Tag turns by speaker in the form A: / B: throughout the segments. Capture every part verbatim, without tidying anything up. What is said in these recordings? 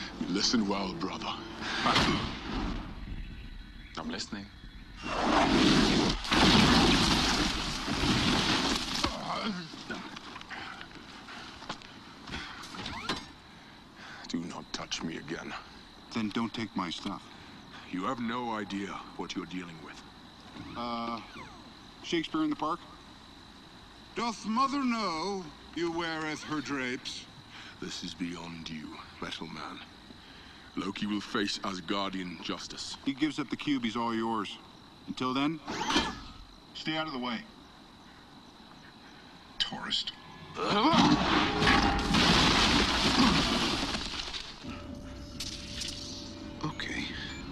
A: Listen well, brother.
B: I'm listening.
A: Do not touch me again.
C: Then don't take my stuff.
A: You have no idea what you're dealing with.
C: Uh, Shakespeare in the Park?
D: Doth mother know you weareth her drapes?
A: This is beyond you, Metal Man. Loki will face Asgardian justice.
C: He gives up the cube, he's all yours. Until then, stay out of the way.
D: Tourist.
C: Okay.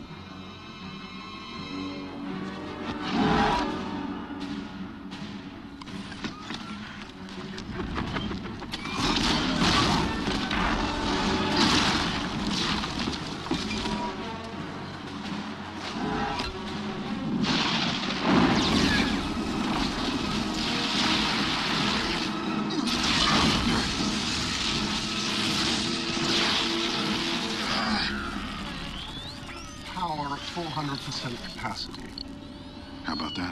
E: Power at four hundred percent capacity.
C: How about that?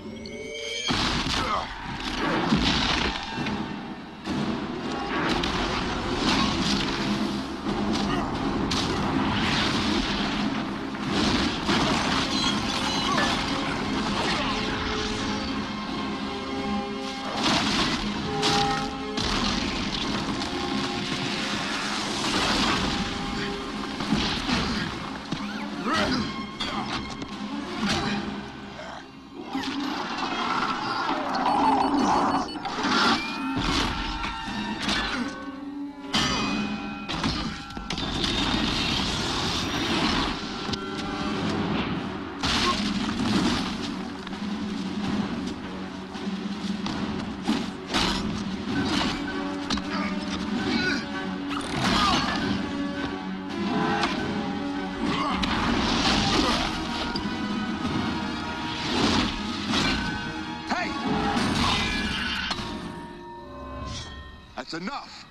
D: That's enough.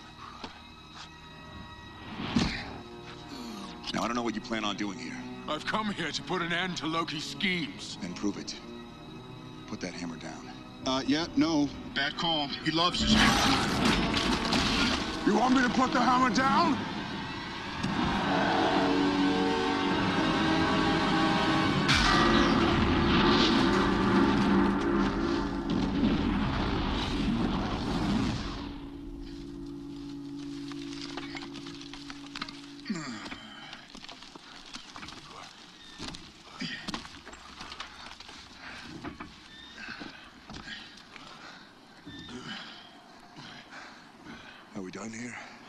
F: Now, I don't know what you plan on doing here.
A: I've come here to put an end to Loki's schemes.
F: Then prove it. Put that hammer down.
C: Uh, yeah, no. Bad call. He loves his
A: You want me to put the hammer down?
F: Are we done here?